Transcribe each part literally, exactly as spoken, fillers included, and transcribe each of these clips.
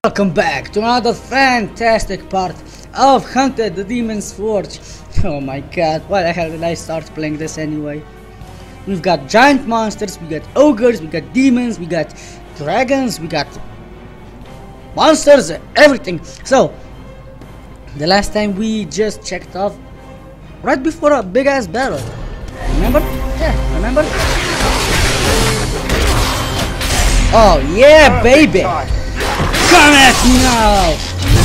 Welcome back to another fantastic part of Hunted the Demon's Forge. Oh my god, why the hell did I start playing this anyway? We've got giant monsters, we got ogres, we got demons, we got dragons, we got monsters, everything. So, the last time we just checked off right before a big ass battle. Remember? Yeah, remember? Oh yeah, baby! Come at me now!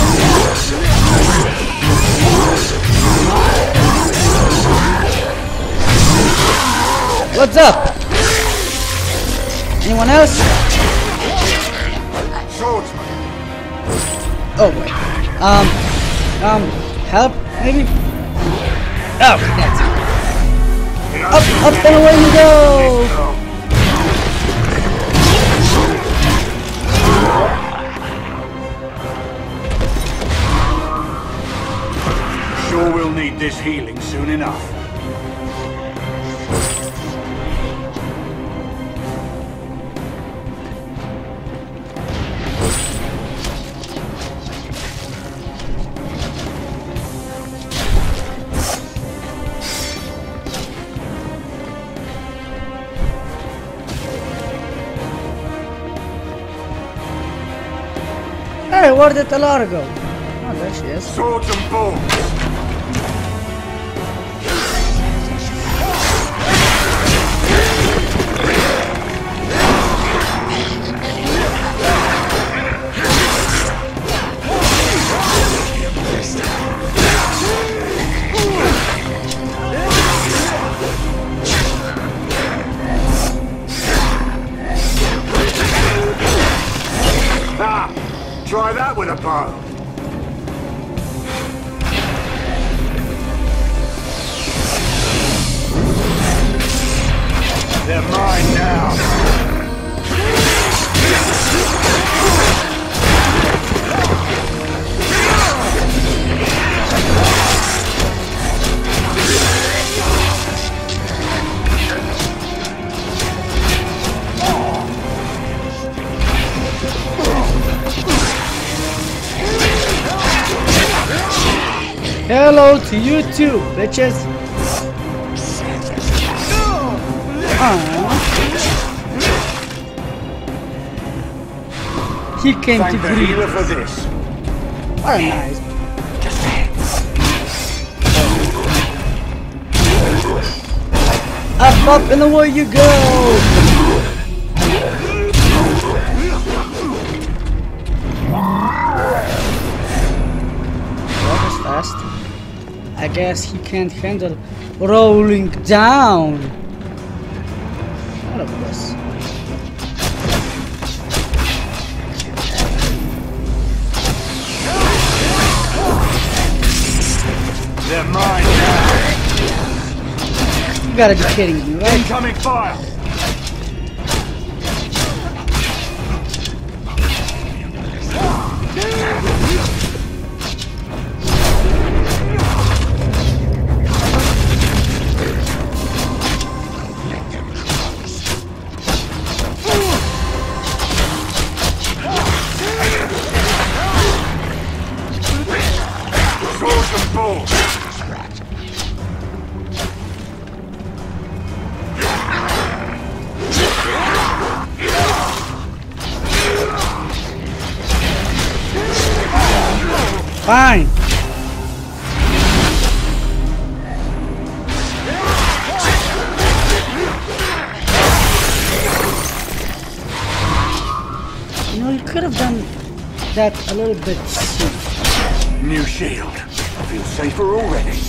What's up? Anyone else? Swordsman. Oh wait. Um, um, help maybe? Oh, that's it. Up, up and away you go! Sure we'll need this healing soon enough. Hey, where did Talara go? Oh, there she is. Swords and balls. Try that with a bow. They're mine now. Hello to you too, bitches. Aww. He came Thank to the breathe. healer for this. What a nice. Up, up, and away you go. Fast. I guess he can't handle rolling down. What of this? They're mine now. You gotta be kidding me, right? Incoming fire. Fine. You know, you could have done that a little bit sooner. New shield. I feel safer already.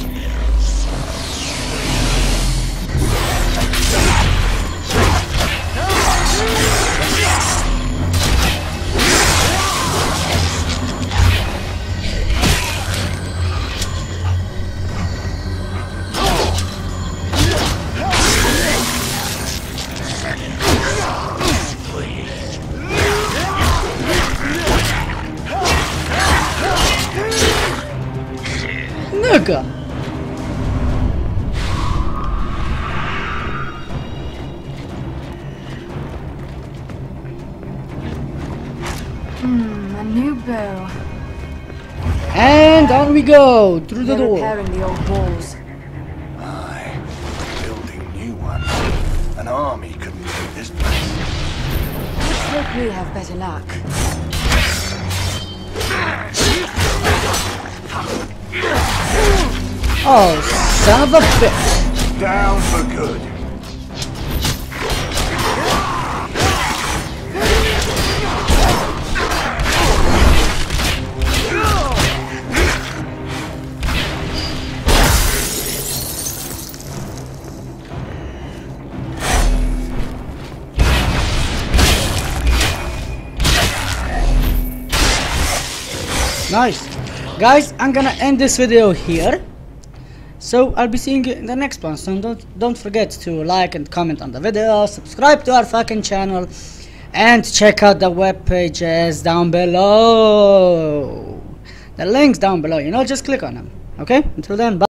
Nigga! Here we go, through the They're door. repairing the old walls. Aye, building new ones. An army couldn't take this place. Let's hope we have better luck. Oh, son of a bitch. Down for good. Nice. Guys, I'm gonna end this video here. So I'll be seeing you in the next one. So don't don't forget to like and comment on the video, subscribe to our fucking channel, and check out the web pages down below. The links down below, you know, just click on them. Okay? Until then, bye.